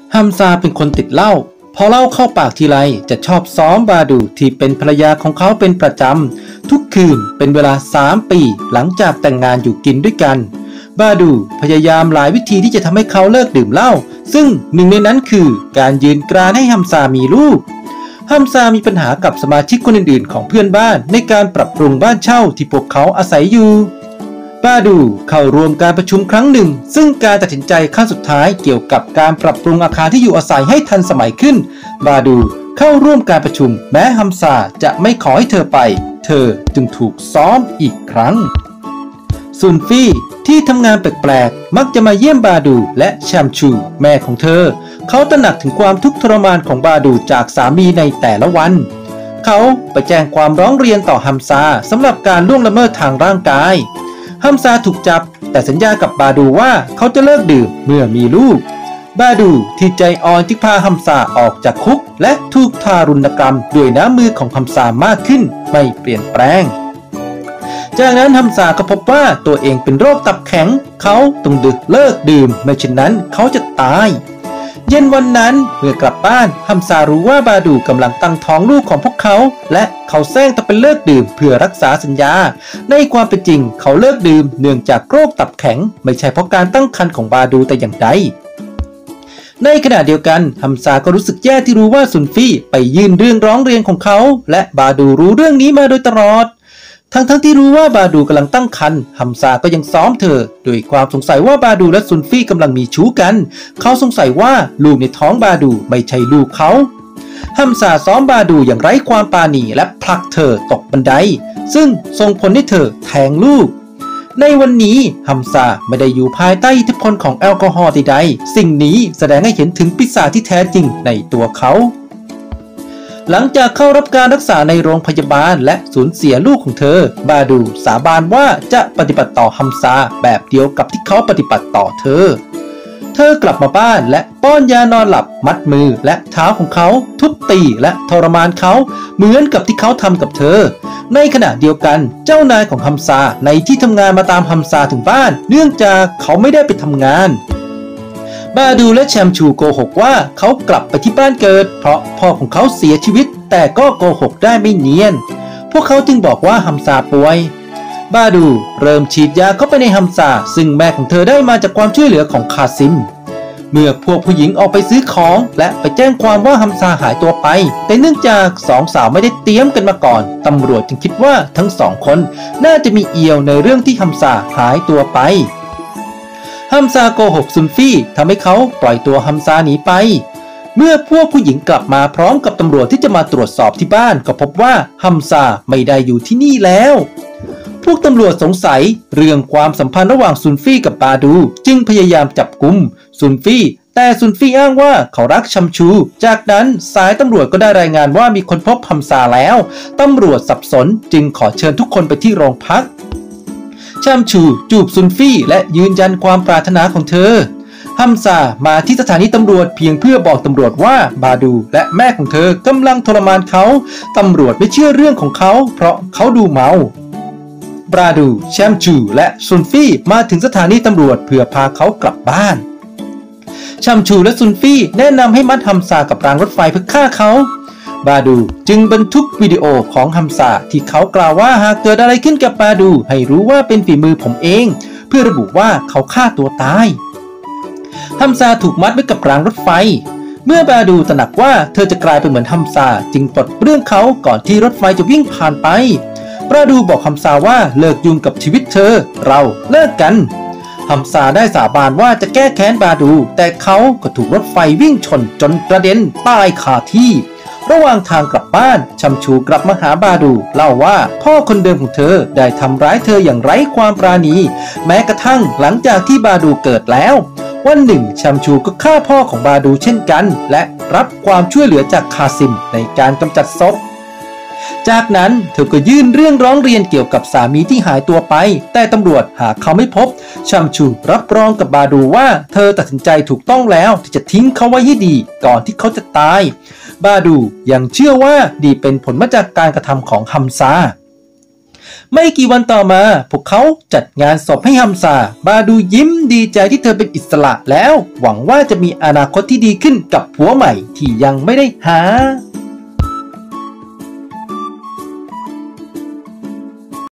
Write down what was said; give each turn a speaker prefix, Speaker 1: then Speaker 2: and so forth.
Speaker 1: ฮัมซาเป็นคนติดเหล้าพอเหล้าเข้าปากทีไรจะชอบซ้อมบาดูที่เป็นภรรยาของเขาเป็นประจำทุกคืนเป็นเวลา3 ปีหลังจากแต่งงานอยู่กินด้วยกันบาดูพยายามหลายวิธีที่จะทำให้เขาเลิกดื่มเหล้าซึ่งหนึ่งในนั้นคือการยืนกรานให้ฮัมซามีลูกฮัมซามีปัญหากับสมาชิกคนอื่นๆของเพื่อนบ้านในการปรับปรุงบ้านเช่าที่พวกเขาอาศัยอยู่บาดูเข้าร่วมการประชุมครั้งหนึ่งซึ่งการตัดสินใจขั้นสุดท้ายเกี่ยวกับการปรับปรุงอาคารที่อยู่อาศัยให้ทันสมัยขึ้นบาดูเข้าร่วมการประชุมแม้ฮัมซาจะไม่ขอให้เธอไปเธอจึงถูกซ้อมอีกครั้งซุนฟี่ที่ทำงานแปลกๆมักจะมาเยี่ยมบาดูและแชมชูแม่ของเธอเขาตระหนักถึงความทุกข์ทรมานของบาดูจากสามีในแต่ละวันเขาไปแจ้งความร้องเรียนต่อฮัมซาสำหรับการล่วงละเมิดทางร่างกายฮัมซาถูกจับแต่สัญญากับบาดูว่าเขาจะเลิกดื่มเมื่อมีลูกบาดูที่ใจอ่อนที่พาฮัมซาออกจากคุกและถูกทารุณกรรมด้วยน้ำมือของฮัมซามากขึ้นไม่เปลี่ยนแปลงจากนั้นฮัมซาก็พบว่าตัวเองเป็นโรคตับแข็งเขาต้องเลิกดื่มไม่เช่นนั้นเขาจะตายเย็นวันนั้นเมื่อกลับบ้านฮัมซารู้ว่าบาดูกำลังตั้งท้องลูกของพวกเขาและเขาแซงต้องเป็นเลิกดื่มเพื่อรักษาสัญญาในความเป็นจริงเขาเลิกดื่มเนื่องจากโรคตับแข็งไม่ใช่เพราะการตั้งครรภ์ของบาดูแต่อย่างใดในขณะเดียวกันฮัมซาก็รู้สึกแย่ที่รู้ว่าซุนฟี่ไปยื่นเรื่องร้องเรียนของเขาและบาดูรู้เรื่องนี้มาโดยตลอดทั้งที่รู้ว่าบาดูกำลังตั้งครรภ์ฮัมซาก็ยังซ้อมเธอด้วยความสงสัยว่าบาดูและซุนฟี่กำลังมีชู้กันเขาสงสัยว่าลูกในท้องบาดูไม่ใช่ลูกเขาฮัมซาซ้อมบาดูอย่างไร้ความปราณีและผลักเธอตกบันไดซึ่งส่งผลให้เธอแทงลูกในวันนี้ฮัมซาไม่ได้อยู่ภายใต้อิทธิพลของแอลกอฮอล์ใดๆสิ่งนี้แสดงให้เห็นถึงปีศาจที่แท้จริงในตัวเขาหลังจากเข้ารับการรักษาในโรงพยาบาลและสูญเสียลูกของเธอบาดูสาบานว่าจะปฏิบัติต่อฮัมซาแบบเดียวกับที่เขาปฏิบัติต่อเธอกลับมาบ้านและป้อนยานอนหลับมัดมือและเท้าของเขาทุบตีและทรมานเขาเหมือนกับที่เขาทำกับเธอในขณะเดียวกันเจ้านายของฮัมซาในที่ทำงานมาตามฮัมซาถึงบ้านเนื่องจากเขาไม่ได้ไปทำงานบาดูและแชมชูโกหกว่าเขากลับไปที่บ้านเกิดเพราะพ่อของเขาเสียชีวิตแต่ก็โกหกได้ไม่เนียนพวกเขาจึงบอกว่าฮัมซาป่วยบาดูเริ่มฉีดยาเข้าไปในฮัมซาซึ่งแม่ของเธอได้มาจากความช่วยเหลือของคาซิมเมื่อพวกผู้หญิงออกไปซื้อของและไปแจ้งความว่าฮัมซาหายตัวไปแต่เนื่องจากสองสาวไม่ได้เตรียมกันมาก่อนตำรวจจึงคิดว่าทั้ง2 คนน่าจะมีเอี่ยวในเรื่องที่ฮัมซาหายตัวไปฮัมซาโกหกซุนฟี่ทำให้เขาปล่อยตัวฮัมซาหนีไปเมื่อพวกผู้หญิงกลับมาพร้อมกับตำรวจที่จะมาตรวจสอบที่บ้านก็พบว่าฮัมซาไม่ได้อยู่ที่นี่แล้วพวกตำรวจสงสัยเรื่องความสัมพันธ์ระหว่างซุนฟี่กับบาดูจึงพยายามจับกุมซุนฟี่แต่ซุนฟี่อ้างว่าเขารักชัมชูจากนั้นสายตำรวจก็ได้รายงานว่ามีคนพบฮัมซาแล้วตำรวจสับสนจึงขอเชิญทุกคนไปที่โรงพักชัมชูจูบซุนฟี่และยืนยันความปรารถนาของเธอฮัมซามาที่สถานีตำรวจเพียงเพื่อบอกตำรวจว่าบาดูและแม่ของเธอกำลังทรมานเขาตำรวจไม่เชื่อเรื่องของเขาเพราะเขาดูเมาบาดูแชมชูและซุนฟี่มาถึงสถานีตำรวจเพื่อพาเขากลับบ้านชัมชูและซุนฟี่แนะนำให้มัดฮัมซากับรางรถไฟเพื่อฆ่าเขาบาดูจึงบันทึกวิดีโอของฮัมซาที่เขากล่าวว่าหากเกิดอะไรขึ้นกับบาดูให้รู้ว่าเป็นฝีมือผมเองเพื่อระบุว่าเขาฆ่าตัวตายฮัมซาถูกมัดไว้กับรางรถไฟเมื่อบาดูตระหนักว่าเธอจะกลายเป็นเหมือนฮัมซาจึงปลดเปลื้องเขาก่อนที่รถไฟจะวิ่งผ่านไปบาดูบอกฮัมซาว่าเลิกยุ่งกับชีวิตเธอเราเลิกกันฮัมซาได้สาบานว่าจะแก้แค้นบาดูแต่เขาก็ถูกรถไฟวิ่งชนจนกระเด็นตายคาที่ระหว่างทางกลับบ้านชัมชูกลับมาหาบาดูเล่าว่าพ่อคนเดิมของเธอได้ทำร้ายเธออย่างไร้ความปราณีแม้กระทั่งหลังจากที่บาดูเกิดแล้ววันหนึ่งชัมชูก็ฆ่าพ่อของบาดูเช่นกันและรับความช่วยเหลือจากคาซิมในการกำจัดศพจากนั้นเธอก็ยื่นเรื่องร้องเรียนเกี่ยวกับสามีที่หายตัวไปแต่ตำรวจหาเขาไม่พบชัมชูรับรองกับบาดูว่าเธอตัดสินใจถูกต้องแล้วที่จะทิ้งเขาไว้ให้ดีก่อนที่เขาจะตายบาดูยังเชื่อว่าดีเป็นผลมาจากการกระทำของฮัมซาไม่กี่วันต่อมาพวกเขาจัดงานศพให้ฮัมซาบาดูยิ้มดีใจที่เธอเป็นอิสระแล้วหวังว่าจะมีอนาคตที่ดีขึ้นกับผัวใหม่ที่ยังไม่ได้หา